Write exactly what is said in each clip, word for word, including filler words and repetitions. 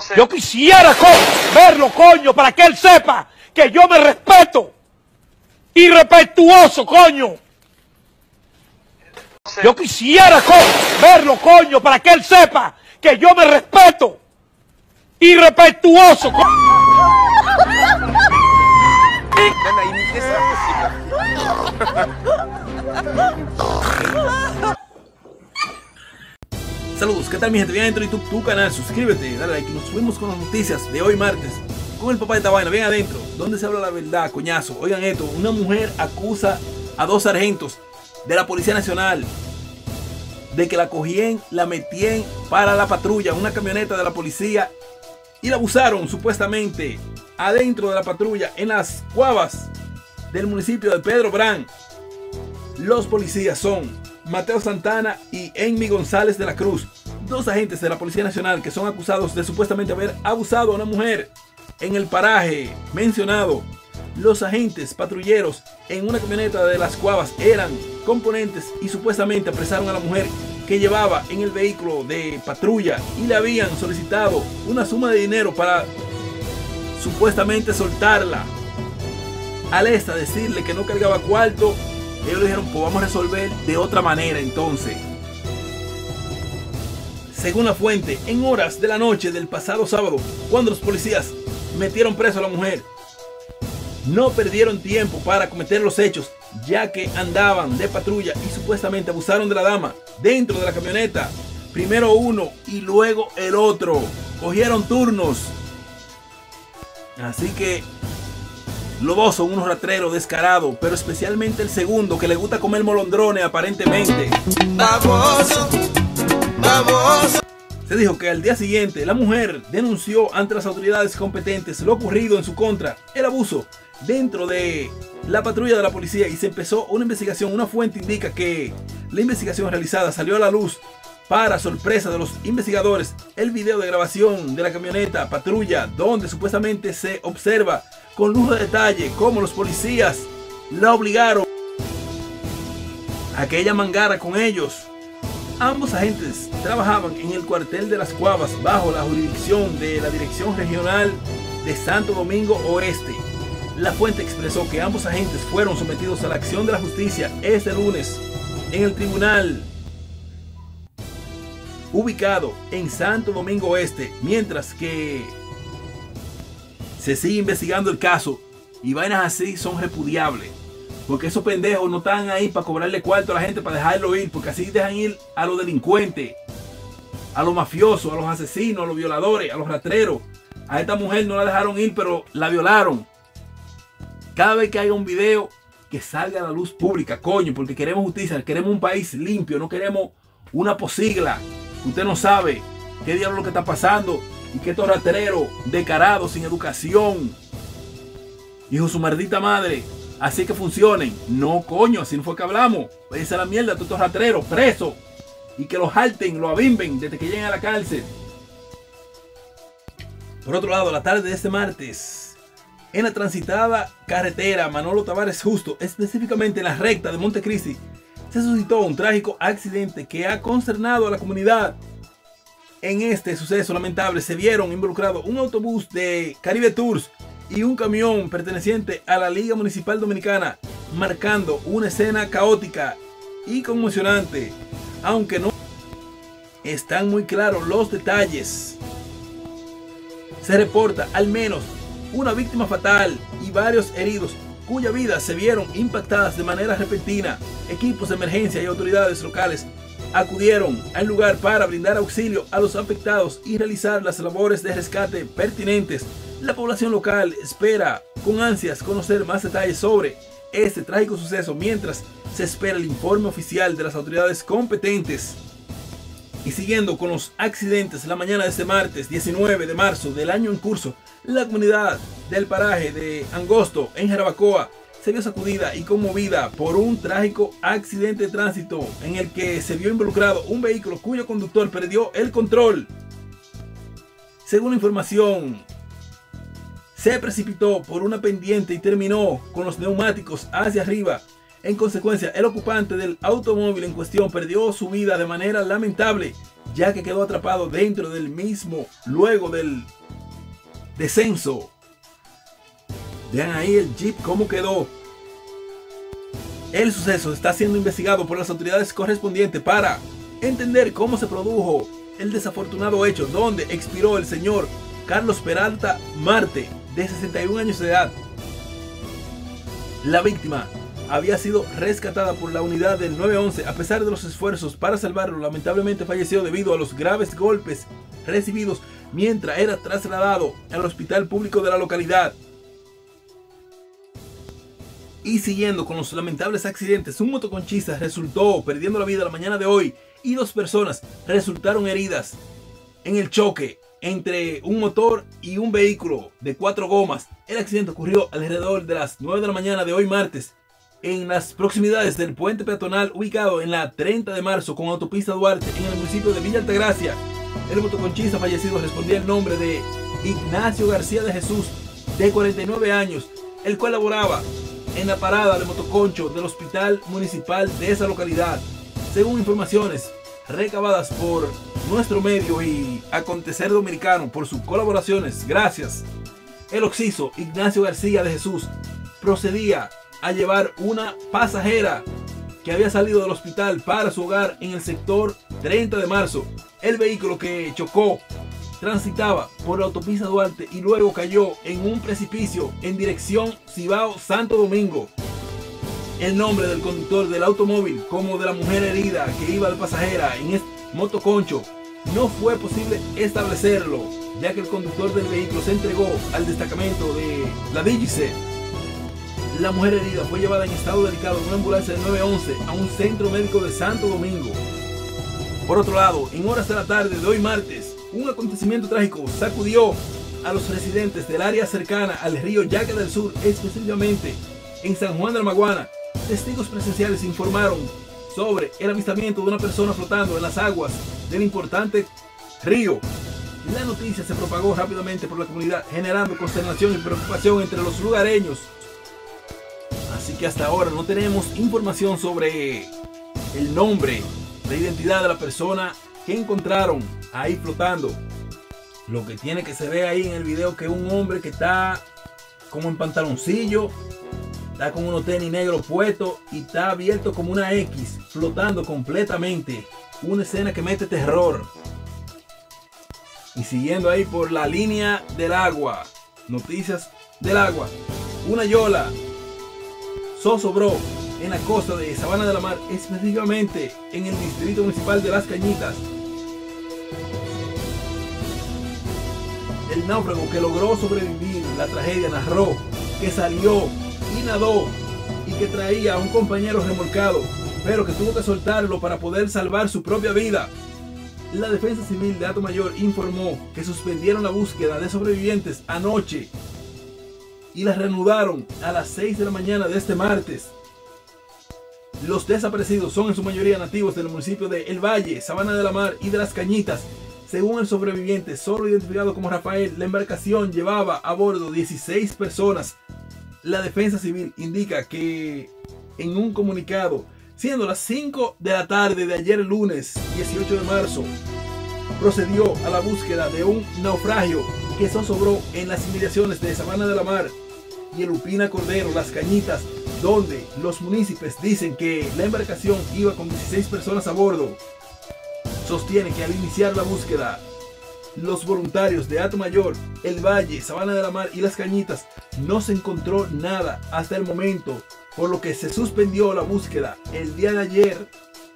Yo quisiera co verlo, coño, para que él sepa que yo me respeto. Irrespetuoso, coño. Yo quisiera co verlo, coño, para que él sepa que yo me respeto. Irrespetuoso, coño. Saludos, ¿qué tal mi gente? Bien adentro de YouTube, tu canal, suscríbete, dale like y nos subimos con las noticias de hoy martes con el papá de esta vaina, bien adentro, donde se habla la verdad, coñazo. Oigan esto, una mujer acusa a dos sargentos de la Policía Nacional de que la cogían, la metían para la patrulla, una camioneta de la policía, y la abusaron supuestamente adentro de la patrulla en las cuavas del municipio de Pedro Brán. Los policías son Mateo Santana y Enmi González de la Cruz, dos agentes de la Policía Nacional que son acusados de supuestamente haber abusado a una mujer en el paraje mencionado. Los agentes patrulleros en una camioneta de las cuavas eran componentes y supuestamente apresaron a la mujer que llevaba en el vehículo de patrulla y le habían solicitado una suma de dinero para supuestamente soltarla. Al esta decirle que no cargaba cuarto, ellos le dijeron, pues vamos a resolver de otra manera entonces. Según la fuente, en horas de la noche del pasado sábado, cuando los policías metieron preso a la mujer, no perdieron tiempo para cometer los hechos, ya que andaban de patrulla y supuestamente abusaron de la dama dentro de la camioneta. Primero uno y luego el otro. Cogieron turnos. Así que los dos son unos ratreros descarados, pero especialmente el segundo, que le gusta comer molondrones aparentemente. Baboso, baboso. Se dijo que al día siguiente la mujer denunció ante las autoridades competentes lo ocurrido en su contra, el abuso dentro de la patrulla de la policía, y se empezó una investigación. Una fuente indica que la investigación realizada salió a la luz para sorpresa de los investigadores el video de grabación de la camioneta patrulla, donde supuestamente se observa con lujo de detalle cómo los policías la obligaron a que ella mangara con ellos. Ambos agentes trabajaban en el cuartel de las Cuavas bajo la jurisdicción de la Dirección Regional de Santo Domingo Oeste. La fuente expresó que ambos agentes fueron sometidos a la acción de la justicia este lunes en el tribunal ubicado en Santo Domingo Oeste, mientras que se sigue investigando el caso, y vainas así son repudiables, porque esos pendejos no están ahí para cobrarle cuarto a la gente para dejarlo ir, porque así dejan ir a los delincuentes, a los mafiosos, a los asesinos, a los violadores, a los rastreros. A esta mujer no la dejaron ir, pero la violaron. Cada vez que haya un video, que salga a la luz pública, coño, porque queremos justicia, queremos un país limpio, no queremos una posigla. Usted no sabe qué diablo es lo que está pasando, y que estos ratereros descarados, sin educación, hijo de su maldita madre, así que funcionen. No, coño, así no fue que hablamos. Váyanse a la mierda, todos estos ratereros presos, y que los jalten, los abimben desde que lleguen a la cárcel. Por otro lado, la tarde de este martes, en la transitada carretera Manolo Tavares Justo, específicamente en la recta de Montecristi, se suscitó un trágico accidente que ha consternado a la comunidad. En este suceso lamentable se vieron involucrados un autobús de Caribe Tours y un camión perteneciente a la Liga Municipal Dominicana, marcando una escena caótica y conmocionante, aunque no están muy claros los detalles. Se reporta al menos una víctima fatal y varios heridos, cuyas vidas se vieron impactadas de manera repentina. Equipos de emergencia y autoridades locales acudieron al lugar para brindar auxilio a los afectados y realizar las labores de rescate pertinentes. La población local espera con ansias conocer más detalles sobre este trágico suceso, mientras se espera el informe oficial de las autoridades competentes. Y siguiendo con los accidentes, la mañana de este martes diecinueve de marzo del año en curso, la comunidad del paraje de Angosto en Jarabacoa se vio sacudida y conmovida por un trágico accidente de tránsito en el que se vio involucrado un vehículo cuyo conductor perdió el control. Según la información, se precipitó por una pendiente y terminó con los neumáticos hacia arriba. En consecuencia, el ocupante del automóvil en cuestión perdió su vida de manera lamentable ya que quedó atrapado dentro del mismo luego del descenso. Vean ahí el jeep cómo quedó. El suceso está siendo investigado por las autoridades correspondientes para entender cómo se produjo el desafortunado hecho donde expiró el señor Carlos Peralta Marte, de sesenta y un años de edad. La víctima había sido rescatada por la unidad del nueve once. A pesar de los esfuerzos para salvarlo, lamentablemente falleció debido a los graves golpes recibidos mientras era trasladado al hospital público de la localidad. Y siguiendo con los lamentables accidentes, un motoconchista resultó perdiendo la vida la mañana de hoy y dos personas resultaron heridas en el choque entre un motor y un vehículo de cuatro gomas. El accidente ocurrió alrededor de las nueve de la mañana de hoy martes en las proximidades del puente peatonal ubicado en la treinta de marzo con autopista Duarte en el municipio de Villa Altagracia. El motoconchista fallecido respondía el nombre de Ignacio García de Jesús, de cuarenta y nueve años, el cual laboraba en la parada de motoconcho del hospital municipal de esa localidad. Según informaciones recabadas por nuestro medio y Acontecer Dominicano por sus colaboraciones, gracias, el occiso Ignacio García de Jesús procedía a llevar una pasajera que había salido del hospital para su hogar en el sector treinta de marzo. El vehículo que chocó transitaba por la autopista Duarte y luego cayó en un precipicio en dirección Cibao Santo Domingo. El nombre del conductor del automóvil como de la mujer herida que iba de pasajera en este motoconcho no fue posible establecerlo, ya que el conductor del vehículo se entregó al destacamento de la D G C. La mujer herida fue llevada en estado delicado en una ambulancia de nueve once a un centro médico de Santo Domingo. Por otro lado, en horas de la tarde de hoy martes, un acontecimiento trágico sacudió a los residentes del área cercana al río Yaque del Sur, específicamente en San Juan de la Maguana. Testigos presenciales informaron sobre el avistamiento de una persona flotando en las aguas del importante río. La noticia se propagó rápidamente por la comunidad, generando consternación y preocupación entre los lugareños. Así que hasta ahora no tenemos información sobre el nombre, la identidad de la persona que encontraron ahí flotando. Lo que tiene que se ve ahí en el video que es un hombre que está como en pantaloncillo, está con unos tenis negros puestos y está abierto como una X, flotando completamente. Una escena que mete terror. Y siguiendo ahí por la línea del agua, noticias del agua, una yola zozobró en la costa de Sabana de la Mar, específicamente en el distrito municipal de Las Cañitas. El náufrago que logró sobrevivir la tragedia narró que salió y nadó y que traía a un compañero remolcado, pero que tuvo que soltarlo para poder salvar su propia vida. La Defensa Civil de Atomayor informó que suspendieron la búsqueda de sobrevivientes anoche y la reanudaron a las seis de la mañana de este martes. Los desaparecidos son en su mayoría nativos del municipio de El Valle, Sabana de la Mar y de Las Cañitas. Según el sobreviviente, solo identificado como Rafael, la embarcación llevaba a bordo dieciséis personas. La Defensa Civil indica que en un comunicado, siendo las cinco de la tarde de ayer lunes dieciocho de marzo, procedió a la búsqueda de un naufragio que zozobró en las inmediaciones de Sabana de la Mar y el Upina Cordero, Las Cañitas, donde los municipios dicen que la embarcación iba con dieciséis personas a bordo. Sostiene que al iniciar la búsqueda, los voluntarios de Atomayor, El Valle, Sabana de la Mar y Las Cañitas no se encontró nada hasta el momento, por lo que se suspendió la búsqueda el día de ayer.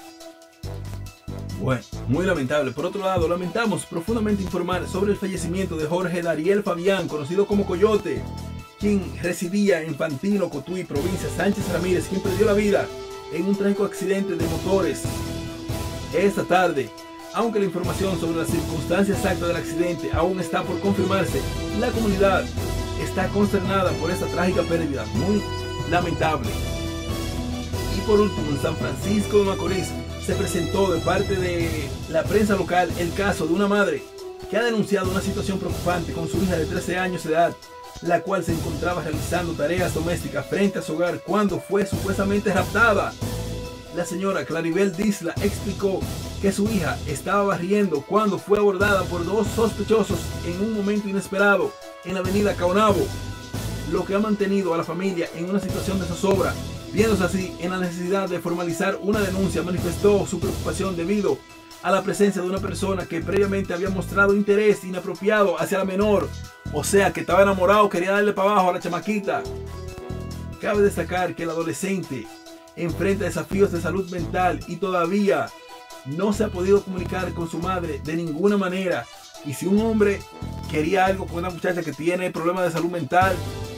Bueno, muy lamentable. Por otro lado, lamentamos profundamente informar sobre el fallecimiento de Jorge Dariel Fabián, conocido como Coyote, quien residía en Pantino, Cotuí, provincia Sánchez Ramírez, quien perdió la vida en un trágico accidente de motores esta tarde. Aunque la información sobre las circunstancias exactas del accidente aún está por confirmarse, la comunidad está consternada por esta trágica pérdida, muy lamentable. Y por último, en San Francisco de Macorís se presentó de parte de la prensa local el caso de una madre que ha denunciado una situación preocupante con su hija de trece años de edad, la cual se encontraba realizando tareas domésticas frente a su hogar cuando fue supuestamente raptada. La señora Claribel Disla explicó que su hija estaba barriendo cuando fue abordada por dos sospechosos en un momento inesperado en la avenida Caonabo, lo que ha mantenido a la familia en una situación de zozobra. Viéndose así en la necesidad de formalizar una denuncia, manifestó su preocupación debido a la presencia de una persona que previamente había mostrado interés inapropiado hacia la menor, o sea que estaba enamorado, quería darle para abajo a la chamaquita. Cabe destacar que el adolescente enfrenta desafíos de salud mental y todavía no se ha podido comunicar con su madre de ninguna manera. Y si un hombre quería algo con una muchacha que tiene problemas de salud mental,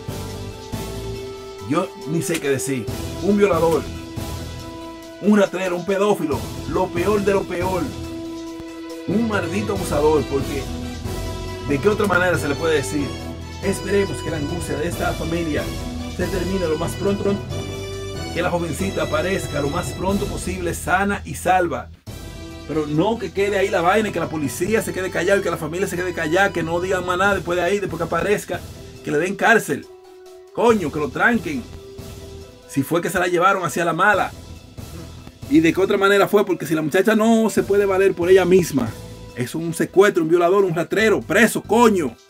yo ni sé qué decir. Un violador, un ratrero, un pedófilo, lo peor de lo peor, un maldito abusador, porque ¿de qué otra manera se le puede decir? Esperemos que la angustia de esta familia se termine lo más pronto, que la jovencita aparezca lo más pronto posible sana y salva, pero no que quede ahí la vaina y que la policía se quede callada y que la familia se quede callada, que no digan más nada después de ahí, después que aparezca, que le den cárcel, coño, que lo tranquen, si fue que se la llevaron hacia la mala. Y de qué otra manera fue, porque si la muchacha no se puede valer por ella misma, es un secuestro, un violador, un rastrero, preso, coño.